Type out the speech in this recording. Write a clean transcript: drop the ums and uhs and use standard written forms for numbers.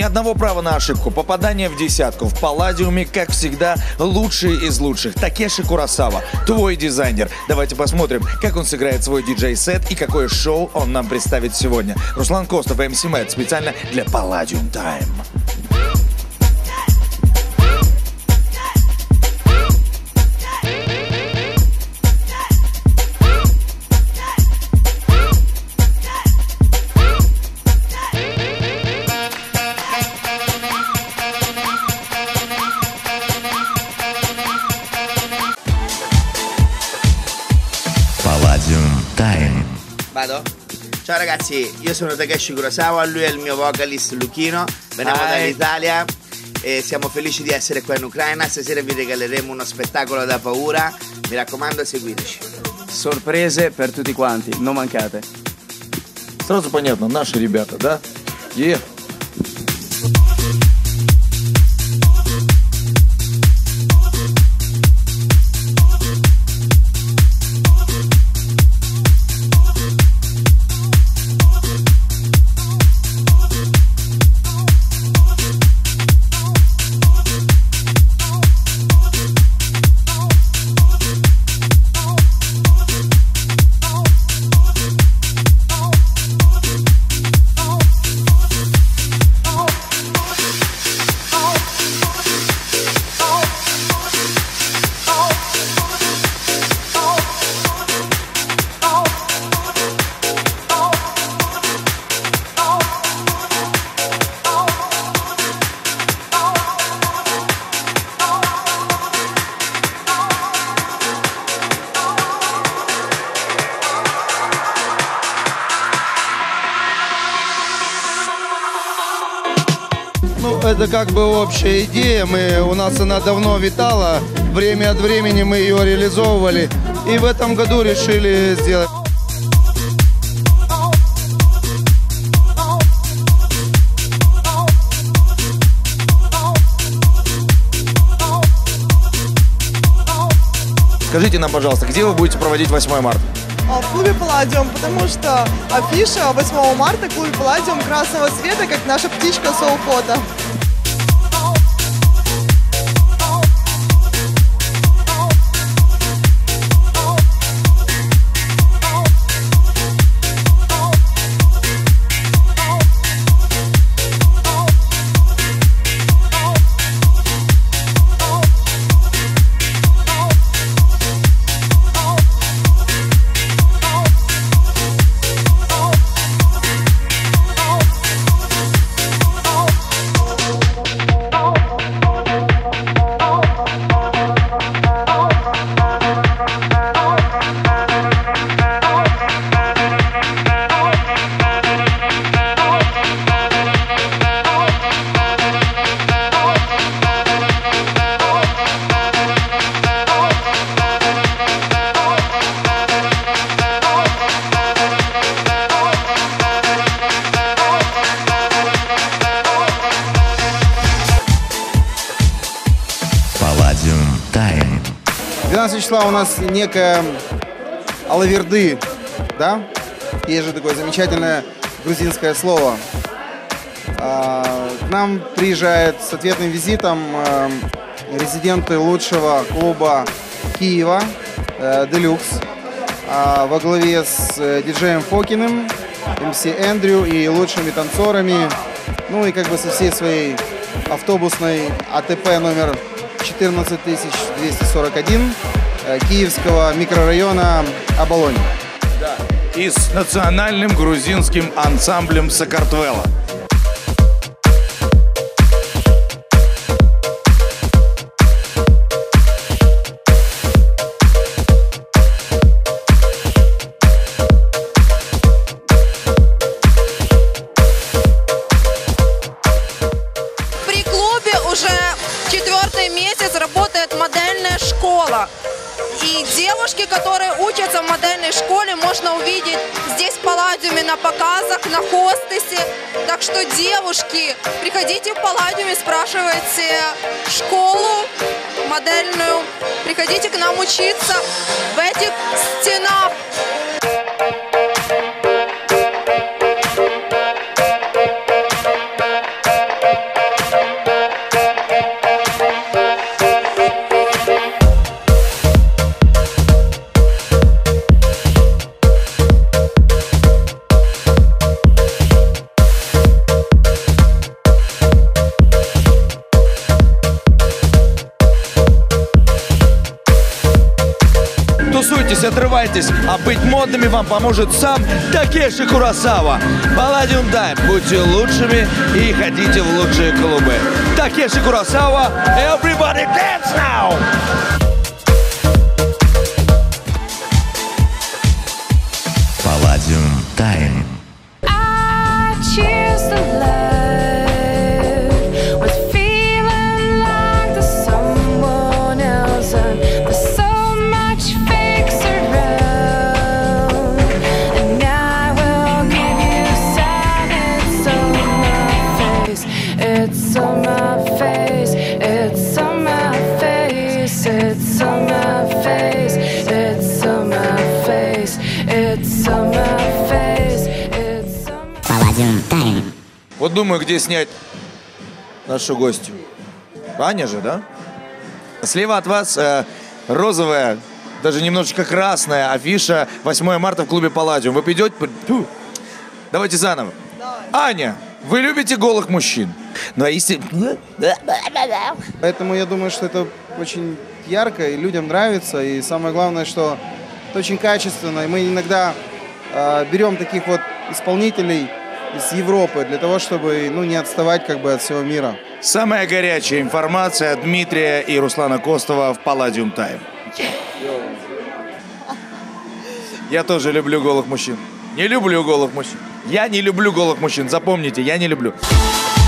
одного права на ошибку. Попадание в десятку. В Палладиуме, как всегда, лучшие из лучших. Такеши Куросава, твой дизайнер. Давайте посмотрим, как он сыграет свой диджей-сет и какое шоу он нам представит сегодня. Руслан Костов и МС Мэт специально для Palladium Time. Vado? Ciao ragazzi, io sono Takeshi Kurosawa, lui è il mio vocalist Luchino, veniamo dall'Italia e siamo felici di essere qua in Ucraina. Stasera vi regaleremo uno spettacolo da paura, mi raccomando seguiteci. Sorprese per tutti quanti, non mancate. Сразу понятно, наши ребята, да? Ну, это как бы общая идея. У нас она давно витала. Время от времени мы ее реализовывали. И в этом году решили сделать. Скажите нам, пожалуйста, где вы будете проводить 8 марта? В клубе Palladium, потому что афиша 8 марта в клубе Palladium красного цвета, как наша птичка Соу-фото. Palladium Time. 12 числа у нас некая алаверды, да? Есть же такое замечательное грузинское слово. К нам приезжают с ответным визитом резиденты лучшего клуба Киева, Делюкс, во главе с диджеем Фокиным, МС Эндрю и лучшими танцорами, ну и как бы со всей своей автобусной АТП номер 14241 киевского микрорайона Оболонь. Да. И с национальным грузинским ансамблем Сакартвела. При клубе уже 4-й месяц работает модельная школа. И девушки, которые учатся в модельной школе, можно увидеть здесь в Палладиуме на показах, на хостесе. Так что, девушки, приходите в Палладиуме, спрашивайте школу модельную. Приходите к нам учиться в этих стенах. Тренируйтесь, отрывайтесь, а быть модными вам поможет сам Такеши Куросава. Palladium Time. Будьте лучшими и ходите в лучшие клубы. Такеши Куросава, everybody dance now! Palladium Time. I choose to live with feeling like there's someone else, and there's so much fakes around. And I will give you silence on my face. It's on my face. It's on my face. It's on my face. It's on my face. It's on my face. It's on my Palladium Time. Вот думаю, где снять нашу гостью. Аня же, да? Слева от вас розовая, даже немножечко красная афиша 8 марта в клубе Palladium. Вы придете? Фу. Давайте заново. Аня, вы любите голых мужчин? Ну, а если... Поэтому я думаю, что это очень ярко и людям нравится. И самое главное, что это очень качественно. И мы иногда берем таких вот исполнителей из Европы для того, чтобы не отставать как бы от всего мира. Самая горячая информация от Дмитрия и Руслана Костова в Palladium Time. Я тоже люблю голых мужчин. Не люблю голых мужчин. Я не люблю голых мужчин. Запомните, я не люблю.